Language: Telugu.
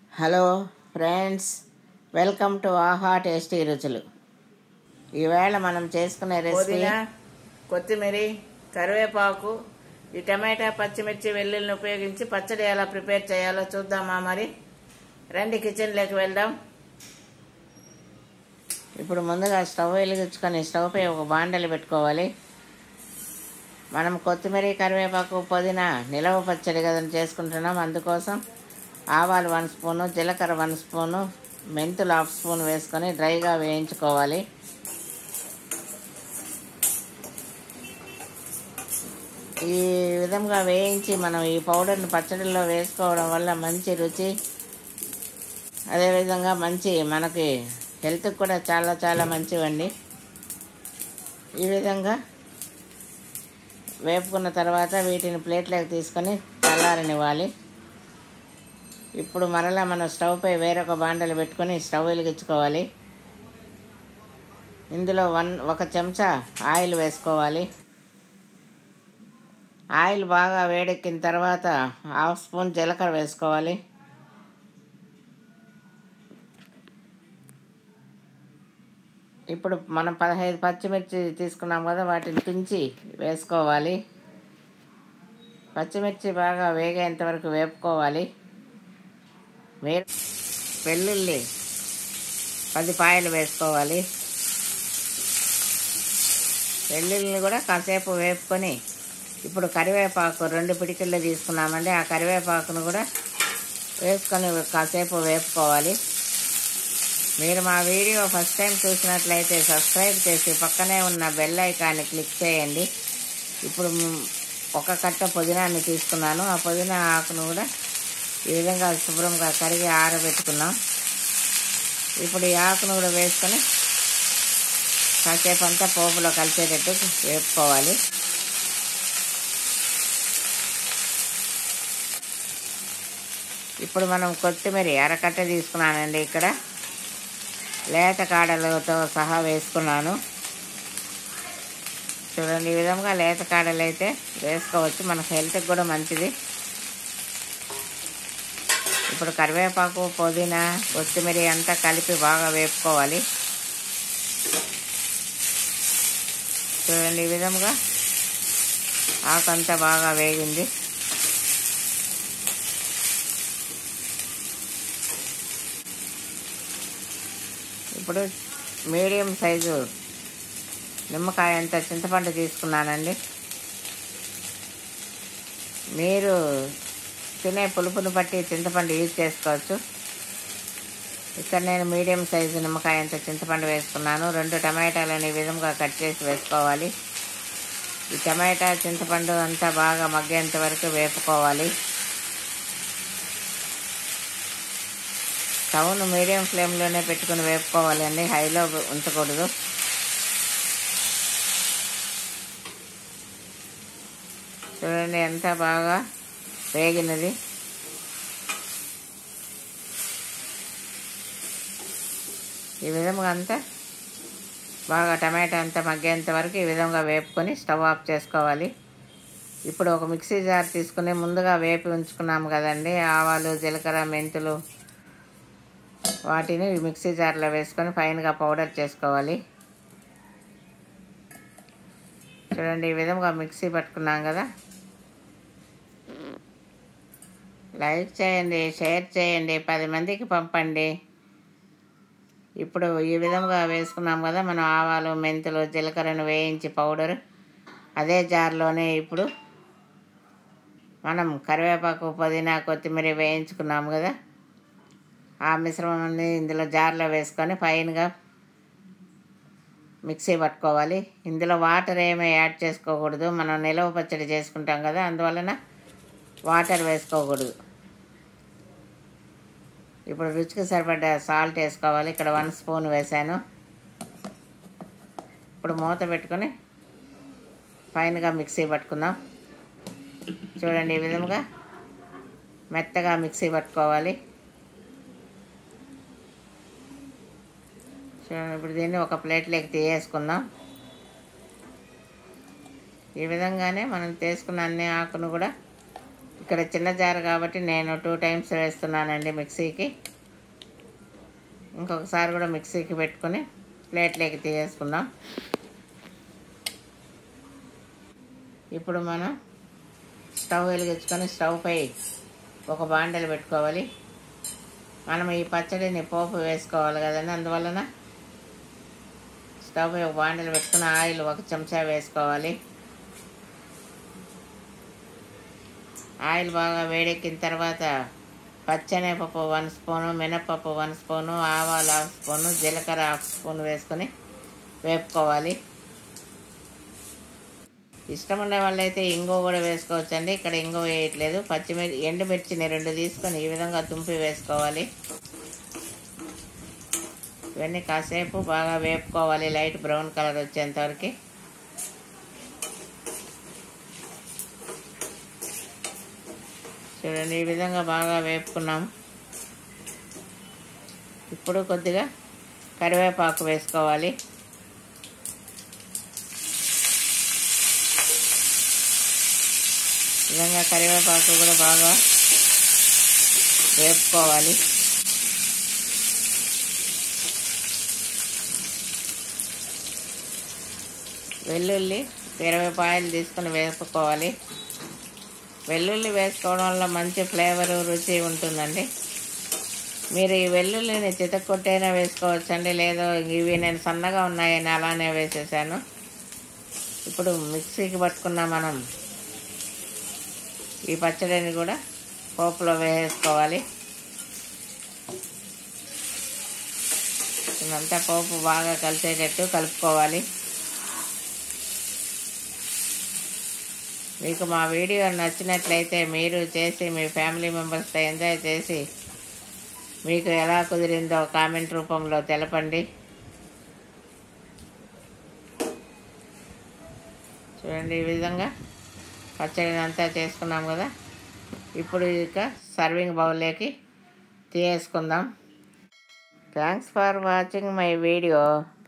హలో ఫ్రెండ్స్, వెల్కమ్ టు ఆహా టేస్టీ రుచులు. ఈవేళ మనం చేసుకునే రెసిపీ పుదీనా, కొత్తిమీర, కరివేపాకు, ఈ టమాటా, పచ్చిమిర్చి, వెల్లుల్లిని ఉపయోగించి పచ్చడి ఎలా ప్రిపేర్ చేయాలో చూద్దామా? మరి రండి కిచెన్లోకి వెళ్దాం. ఇప్పుడు ముందుగా స్టవ్ వెలిగించుకొని స్టవ్ పై ఒక బాండలి పెట్టుకోవాలి. మనం కొత్తిమీర, కరివేపాకు, పుదీనా నిలవ పచ్చడి కదా చేసుకుంటున్నాం. అందుకోసం ఆవాలు 1 స్పూను, జీలకర్ర 1 స్పూను, మెంతులు 1/2 స్పూన్ వేసుకొని డ్రైగా వేయించుకోవాలి. ఈ విధంగా వేయించి మనం ఈ పౌడర్ని పచ్చడిలో వేసుకోవడం వల్ల మంచి రుచి, అదేవిధంగా మంచి మనకి హెల్త్కి కూడా చాలా చాలా మంచివండి. ఈ విధంగా వేపుకున్న తర్వాత వీటిని ప్లేట్లోకి తీసుకొని చల్లారనివ్వాలి. ఇప్పుడు మరలా మనం స్టవ్ పై వేరొక బాండలు పెట్టుకొని స్టవ్ వెలిగించుకోవాలి. ఇందులో 1 చెంచా ఆయిల్ వేసుకోవాలి. ఆయిల్ బాగా వేడెక్కిన తర్వాత 1/2 స్పూన్ జీలకర్ర వేసుకోవాలి. ఇప్పుడు మనం 15 పచ్చిమిర్చి తీసుకున్నాం కదా, వాటిని తుంచి వేసుకోవాలి. పచ్చిమిర్చి బాగా వేగేంత వరకు వేపుకోవాలి. వెల్లుల్లి 10 పాయలు వేసుకోవాలి. వెల్లుల్లిని కూడా కాసేపు వేపుకొని ఇప్పుడు కరివేపాకు 2 పిడికిళ్ళు తీసుకున్నామండి. ఆ కరివేపాకును కూడా వేసుకొని కాసేపు వేపుకోవాలి. మీరు మా వీడియో ఫస్ట్ టైం చూసినట్లయితే సబ్స్క్రైబ్ చేసి పక్కనే ఉన్న బెల్ ఐకాన్ని క్లిక్ చేయండి. ఇప్పుడు 1 కట్ట పుదీనాన్ని తీసుకున్నాను. ఆ పుదీనా ఆకును కూడా ఈ విధంగా శుభ్రంగా కరిగి ఆరబెట్టుకున్నాం. ఇప్పుడు ఈ ఆకును కూడా వేసుకొని కాసేపు అంతా పోపులో కలిసేటట్టు వేపుకోవాలి. ఇప్పుడు మనం కొత్తిమీర 1 కట్ట తీసుకున్నానండి. ఇక్కడ లేత కాడలతో సహా వేసుకున్నాను. చూడండి, ఈ విధంగా లేత కాడలు అయితే వేసుకోవచ్చు, మన హెల్త్కి కూడా మంచిది. ఇప్పుడు కరివేపాకు, పుదీనా, కొత్తిమీర అంతా కలిపి బాగా వేపుకోవాలి. చూడండి, ఈ విధంగా ఆకంతా బాగా వేగింది. ఇప్పుడు మీడియం సైజు నిమ్మకాయ అంత చింతపండు తీసుకున్నానండి. మీరు తినే పులుపుని బట్టి చింతపండు యూజ్ చేసుకోవచ్చు. ఇక్కడ నేను మీడియం సైజు నిమ్మకాయ అంత చింతపండు వేసుకున్నాను. 2 టమాటాలను ఈ విధంగా కట్ చేసి వేసుకోవాలి. ఈ టమాటా, చింతపండు అంతా బాగా మగ్గేంత వరకు వేపుకోవాలి. స్టవ్ను మీడియం ఫ్లేమ్లోనే పెట్టుకుని వేపుకోవాలి అండి, హైలో ఉంచకూడదు. చూడండి, ఎంత బాగా వేగినది. ఈ విధంగా అంతా బాగా టమాటా అంతా మగ్గేంత వరకు ఈ విధంగా వేపుకొని స్టవ్ ఆఫ్ చేసుకోవాలి. ఇప్పుడు ఒక మిక్సీ జార్ తీసుకుని ముందుగా వేపి ఉంచుకున్నాము కదండి, ఆవాలు, జీలకర్ర, మెంతులు, వాటిని మిక్సీ జార్లో వేసుకొని ఫైన్గా పౌడర్ చేసుకోవాలి. చూడండి, ఈ విధంగా మిక్సీ పట్టుకున్నాం కదా. లైక్ చేయండి, షేర్ చేయండి, 10 మందికి పంపండి. ఇప్పుడు ఈ విధంగా వేసుకున్నాం కదా మనం ఆవాలు, మెంతులు, జీలకర్రను వేయించి పౌడర్, అదే జార్లోనే ఇప్పుడు మనం కరివేపాకు, పుదీనా, కొత్తిమీర వేయించుకున్నాము కదా, ఆ మిశ్రమాన్ని ఇందులో జార్లో వేసుకొని ఫైన్గా మిక్సీ పట్టుకోవాలి. ఇందులో వాటర్ ఏమీ యాడ్ చేసుకోకూడదు, మనం నిలవ పచ్చడి చేసుకుంటాం కదా, అందువలన వాటర్ వేసుకోకూడదు. ఇప్పుడు రుచికి సరిపడ్డ సాల్ట్ వేసుకోవాలి. ఇక్కడ 1 స్పూన్ వేసాను. ఇప్పుడు మూత పెట్టుకొని ఫైన్గా మిక్సీ పట్టుకుందాం. చూడండి, ఈ విధంగా మెత్తగా మిక్సీ పట్టుకోవాలి. చూడండి, ఇప్పుడు దీన్ని ఒక ప్లేట్లోకి తీసేసుకుందాం. ఈ విధంగానే మనం తీసుకున్న అన్ని ఆకును కూడా ఇక్కడ చిన్న జారు కాబట్టి నేను 2 టైమ్స్ వేస్తున్నానండి మిక్సీకి. ఇంకొకసారి కూడా మిక్సీకి పెట్టుకొని ప్లేట్లోకి తీసేసుకుందాం. ఇప్పుడు మనం స్టవ్ వెలిగించుకొని స్టవ్ పై ఒక బాండెలు పెట్టుకోవాలి. మనం ఈ పచ్చడిని పోపు వేసుకోవాలి కదండి, అందువలన స్టవ్ పై ఒక బాండెలు పెట్టుకుని ఆయిల్ 1 చెంచా వేసుకోవాలి. ఆయిల్ బాగా వేడెక్కిన తర్వాత పచ్చెనగపప్పు 1 స్పూను, మినపప్పు 1 స్పూను, ఆవాలు 1/2 స్పూను, జీలకర్ర 1/2 స్పూన్ వేసుకొని వేపుకోవాలి. ఇష్టం ఉండే వాళ్ళైతే ఇంగువ కూడా వేసుకోవచ్చండి. ఇక్కడ ఇంగువ వేయట్లేదు. ఎండుమిర్చిని 2 తీసుకొని ఈ విధంగా తుంపి వేసుకోవాలి. ఇవన్నీ కాసేపు బాగా వేపుకోవాలి, లైట్ బ్రౌన్ కలర్ వచ్చేంతవరకు. చూడండి, ఈ విధంగా బాగా వేపుకున్నాము. ఇప్పుడు కొద్దిగా కరివేపాకు వేసుకోవాలి. ఈ విధంగా కరివేపాకు కూడా బాగా వేపుకోవాలి. వెల్లుల్లి 20 పాయలు తీసుకొని వేపుకోవాలి. వెల్లుల్లి వేసుకోవడం వల్ల మంచి ఫ్లేవరు, రుచి ఉంటుందండి. మీరు ఈ వెల్లుల్లిని చితక్కొట్టైనా వేసుకోవచ్చండి, లేదో ఇవి నేను సన్నగా ఉన్నాయని అలానే వేసేసాను. ఇప్పుడు మిక్సీకి పట్టుకున్న మనం ఈ పచ్చడిని కూడా పోపులో వేసుకోవాలి. ఇదంతా పోపు బాగా కలిసేటట్టు కలుపుకోవాలి. మీకు మా వీడియో నచ్చినట్లయితే మీరు చేసి మీ ఫ్యామిలీ మెంబర్స్తో ఎంజాయ్ చేసి మీకు ఎలా కుదిరిందో కామెంట్ రూపంలో తెలపండి. చూడండి, ఈ విధంగా పచ్చడిని అంతా చేసుకున్నాం కదా. ఇప్పుడు ఇక సర్వింగ్ బౌల్లోకి తీసుకుందాం. Thanks for watching my video.